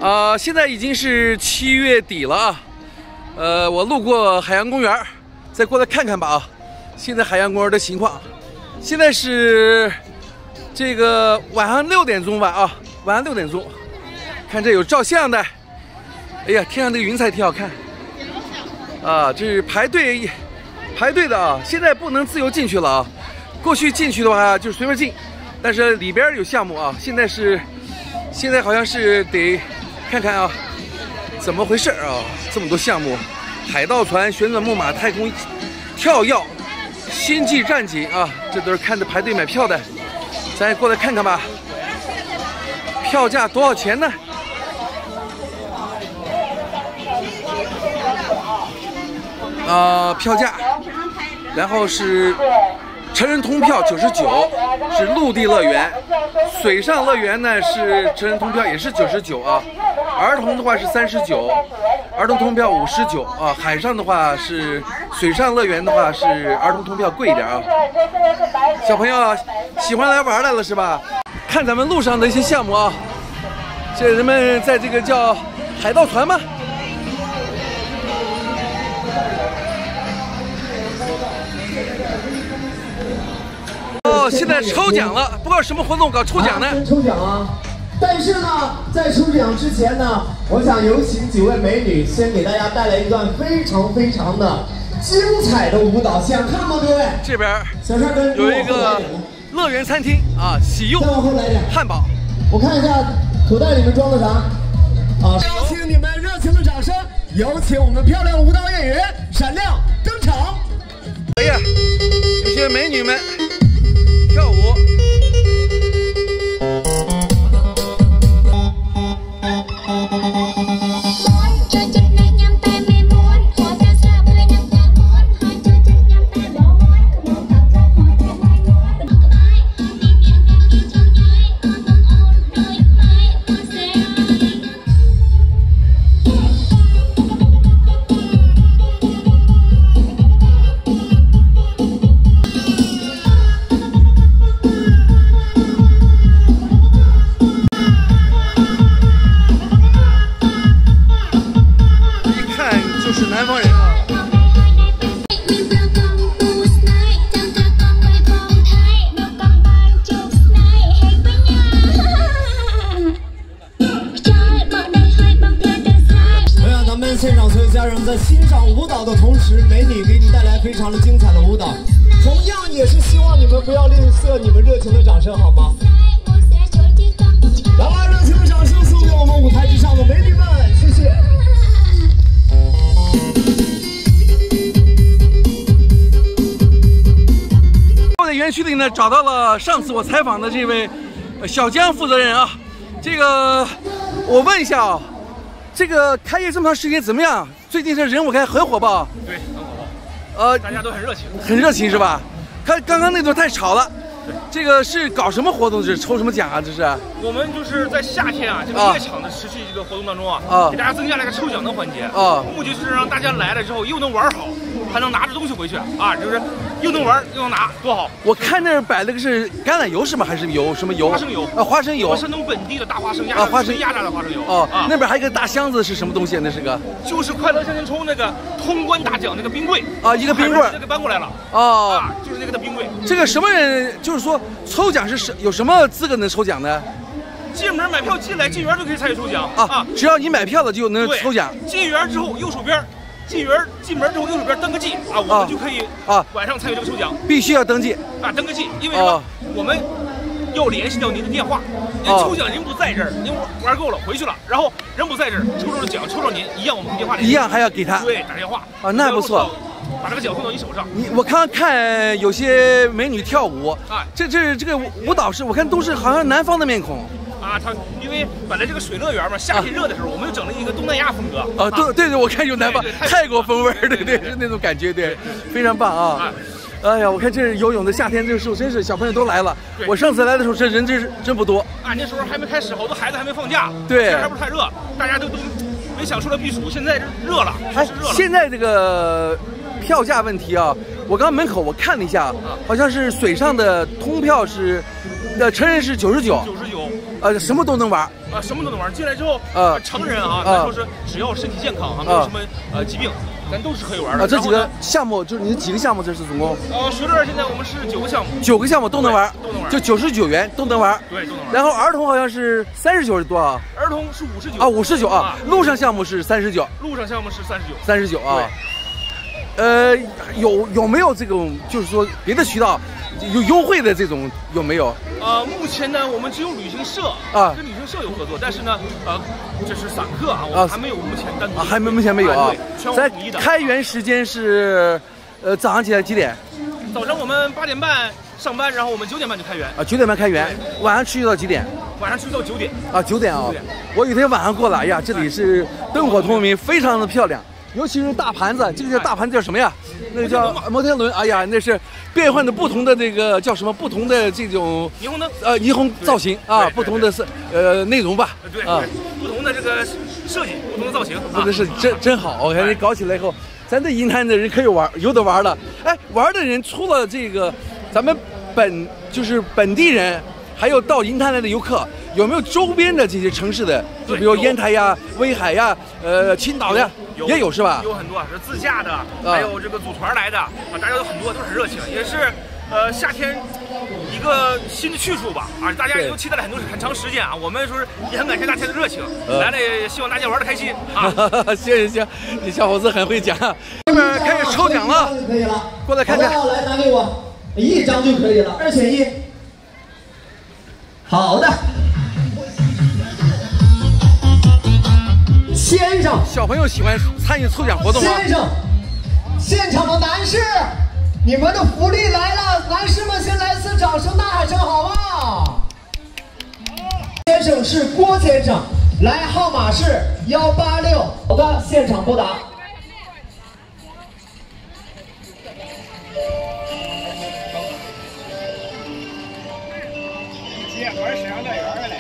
现在已经是7月底了啊。我路过海洋公园，再过来看看吧啊。现在海洋公园的情况，现在是这个晚上6点钟吧啊，晚上6点钟。看这有照相的，哎呀，天上这个云彩挺好看啊。这是排队的啊，现在不能自由进去了啊。过去进去的话就随便进，但是里边有项目啊。现在好像是得看看啊，怎么回事啊？这么多项目，海盗船、旋转木马、太空跳跃、星际战警啊，这都是看着排队买票的。咱也过来看看吧。票价多少钱呢？票价，然后是成人通票99，是陆地乐园；水上乐园呢是成人通票也是99啊，儿童的话是39，儿童通票59啊。海上的话是水上乐园的话是儿童通票贵一点啊。小朋友喜欢来玩来了是吧？看咱们路上的一些项目啊，这人们在这个叫海盗船吗？现在抽奖了，不知道什么活动搞抽奖呢？ 抽奖啊！但是呢，在抽奖之前呢，我想有请几位美女先给大家带来一段非常的精彩的舞蹈，想看吗，各位？ 这边小帅哥有一个乐园餐厅啊，喜用汉堡。 我看一下口袋里面装的啥啊！有请你们热情的掌声，有请我们漂亮舞蹈演员闪亮登场。 哎呀，有些美女们跳舞。南方人啊， 我想咱们现场所有家人在欣赏舞蹈的同时，美女给你带来非常的精彩的舞蹈，同样也是希望你们不要吝啬你们热情的掌声，好吗？来吧，热情的掌声送给我们舞台之上的美女们，谢谢。 在园区里呢，找到了上次我采访的这位小江负责人啊。这个我问一下啊，这个开业这么长时间怎么样？最近这人我看很火爆。 对，很火爆。大家都很热情。 很热情是吧？看刚刚那段太吵了。这个是搞什么活动？这是抽什么奖啊？这是？ 我们就是在夏天啊，这个夜场的持续这个活动当中啊，给大家增加了一个抽奖的环节啊，目的就是让大家来了之后又能玩好，还能拿着东西回去啊，就是又能玩又能拿，多好！ 我看那摆了个是橄榄油是吗？还是油？什么油？ 花生油啊，花生油。 山东本地的大花生啊，花生压榨的花生油。 哦，那边还有一个大箱子是什么东西？那是个？ 就是快乐向前冲那个通关大奖那个冰柜啊，一个冰棍， 这个搬过来了。 哦， 啊，就是那个的冰柜。 这个什么人？就是说抽奖是有什么资格能抽奖呢？ 进门买票进来，进园就可以参与抽奖啊！只要你买票了就能抽奖。 进园之后右手边。进门之后右手边登个记啊，我们就可以晚上参与这个抽奖。 必须要登记啊，登个记，因为什么？我们要联系到您的电话。抽奖人不在这儿，您玩够了回去了，然后人不在这儿，抽着奖抽着您一样，我们电话里一样还要给他。 对，打电话啊，那不错。 把这个奖送到你手上。 我刚刚看有些美女跳舞啊，这个舞蹈是我看都是好像南方的面孔。 啊，它因为本来这个水乐园嘛，夏天热的时候，我们就整了一个东南亚风格。 啊，对，我看有南方泰国风味儿，对，是那种感觉，对，非常棒啊！哎呀，我看这游泳的夏天这个时候，真是小朋友都来了。我上次来的时候，这人真不多。 啊，那时候还没开始，好多孩子还没放假， 对， 还不是太热，大家都没想出来避暑。现在热了， 哎，现在这个票价问题啊，我刚门口我看了一下，好像是水上的通票是，成人是99， 什么都能玩。 什么都能玩。进来之后，成人啊，咱说是只要身体健康啊，没有什么疾病，咱都是可以玩的。 这几个项目就是你几个项目？这是总共？ 学乐现在我们是9个项目 ，9个项目都能玩， 都能玩， 就99元都能玩。 对，都能玩。 然后儿童好像是39是多少？ 儿童是59 啊，59啊。路上项目是39。 路上项目是39。 39啊。有没有这种就是说别的渠道有优惠的这种有没有？ 目前呢，我们只有旅行社跟旅行社有合作，但是呢，这是散客啊，我们还没有目前单独还目前没有啊。 在开园时间是早上几点？ 早上我们8点半上班，然后我们9点半就开园 9点半开园，晚上持续到几点？ 晚上持续到9点 9点啊。我有天晚上过来，哎呀，这里是灯火通明，非常的漂亮。尤其是大盘子，这个叫大盘子叫什么呀？那个叫摩天轮。哎呀，那是变换的不同的这个叫什么？不同的这种霓虹灯， 霓虹造型啊，不同的内容吧。 对啊，不同的这个设计，不同的造型。 真的是真好，我看你搞起来以后，咱这银滩的人可有的玩了。哎，玩的人除了这个咱们本地人，还有到银滩来的游客。有没有周边的这些城市的？就比如烟台呀、威海呀、青岛呀，也有是吧？ 有很多是自驾的，还有这个组团来的啊，大家有很多都很热情，也是夏天一个新的去处吧啊，大家也都期待了很长时间啊。我们说是也很感谢大家的热情，来了也希望大家玩得开心啊。 行，你小伙子很会讲。这边开始抽奖了， 可以了， 过来看看。 来拿给我，1张就可以了，2选1。好的。先生， 小朋友喜欢参与抽奖活动吗？ 先生，现场的男士，你们的福利来了，男士们先来次掌声，呐喊声好不好？先生是郭先生，来号码是186。好的，现场拨打。 玩沈阳乐园来。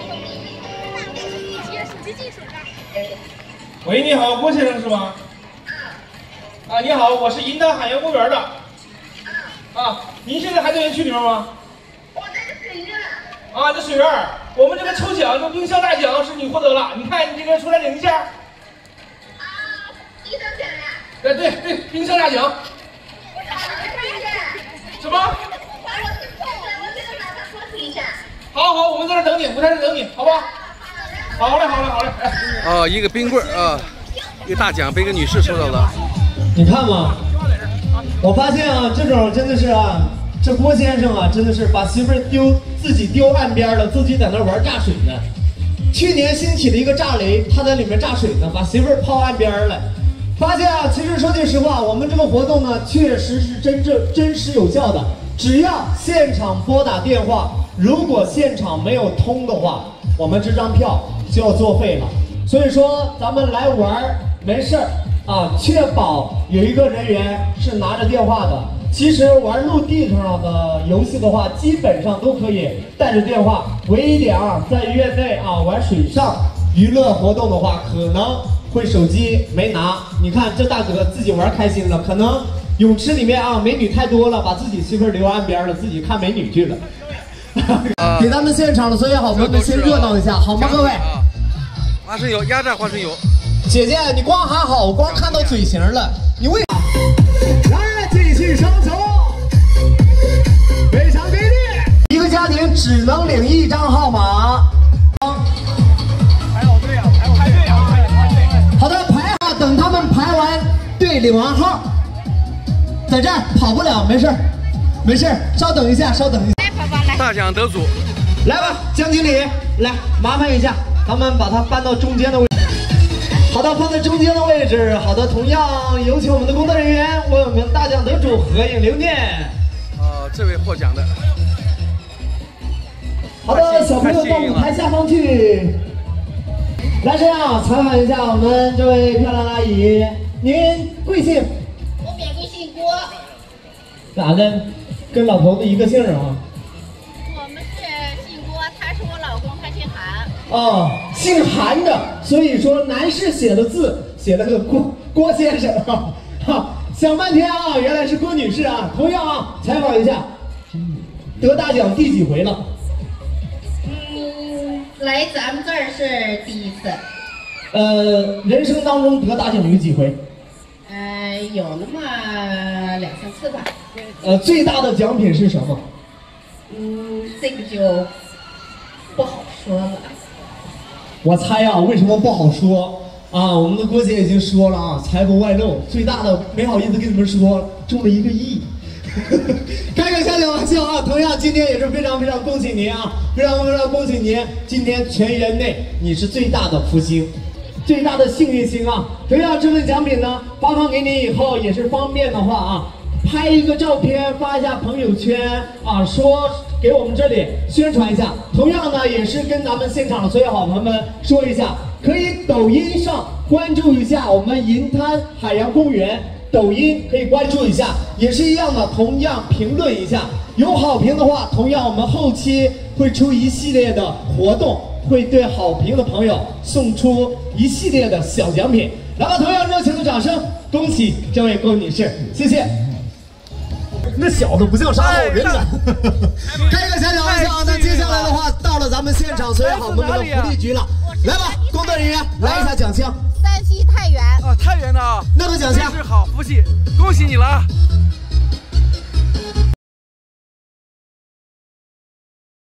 喂，你好，郭先生是吗？啊，你好，我是银滩海洋公园的。啊，您现在还在园区里面吗？ 我在水院。 啊，在水院，我们这个抽奖，这冰箱大奖是你获得了，你看你这个出来领一下。 啊，1等奖呀。 对，冰箱大奖。 我找他说一下。 什么？ 我是错了，我这个找他说一下。 好，我们在这等你，舞台上等你，好吧？好嘞。 一个冰棍啊，一个大奖被一个女士收到了。 你看嘛，我发现啊，这种真的是啊，这郭先生啊，真的是把媳妇儿自己丢岸边了，自己在那玩炸水呢。去年兴起了一个炸雷，他在里面炸水呢，把媳妇儿抛岸边了。发现啊，其实说句实话，我们这个活动呢，确实是真实有效的。只要现场拨打电话，如果现场没有通的话，我们这张票就要作废了。所以说咱们来玩没事儿啊，确保有一个人员是拿着电话的。其实玩陆地上的游戏的话，基本上都可以带着电话。唯一点啊，在院内啊玩水上娱乐活动的话，可能会手机没拿。你看这大哥自己玩开心了，可能泳池里面啊美女太多了，把自己媳妇儿留岸边了，自己看美女去了。给咱们现场的所有好朋友们先热闹一下，好吗，各位？ 花生油，压榨花生油。 姐姐，你光喊好，我光看到嘴型了，你为啥？来，继续上手，非常给力。一个家庭只能领1张号码。 排好队啊，排队啊！ 好的，排好，等他们排完队领完号，在这儿跑不了，没事，稍等一下。 大奖得主， 来吧，江经理，来麻烦一下，咱们把它搬到中间的位置。好的，放在中间的位置。好的，同样有请我们的工作人员为我们大奖得主合影留念。 这位获奖的。 好的，小朋友到舞台下方去。来，这样采访一下我们这位漂亮阿姨，您贵姓？ 我免贵姓郭。 咋的？跟老头子一个姓啊？ 我们是姓郭，他是我老公，他姓韩。 哦，姓韩的，所以说男士写的字写了个郭先生啊，想半天啊，原来是郭女士啊。同样啊，采访一下，得大奖第几回了？ 来咱们这儿是第一次。 人生当中得大奖有几回？ 有那么2、3次吧。 最大的奖品是什么？ 这个就不好说了。 我猜啊，为什么不好说啊？我们的郭姐已经说了啊，财不外露，最大的没好意思跟你们说，中了1个亿。开个小玩笑啊！同样，今天也是非常恭喜您啊，非常恭喜您！今天全员内你是最大的福星，最大的幸运星啊！同样，这份奖品呢发放给你以后，也是方便的话啊，拍一个照片发一下朋友圈啊，说给我们这里宣传一下。同样呢，也是跟咱们现场的所有好朋友们说一下，可以抖音上关注一下我们银滩海洋公园。抖音可以关注一下，也是一样的，同样评论一下，有好评的话，同样我们后期会出一系列的活动，会对好评的朋友送出一系列的小奖品。然后同样热情的掌声，恭喜这位郭女士，谢谢。那小子不像啥好人呢。开个小玩笑啊！那接下来的话，到了咱们现场所有好朋友们的福利局了，来吧，工作人员来一下奖项。 山西太原啊，太原的啊， 那个奖项真是好福气，恭喜你了啊！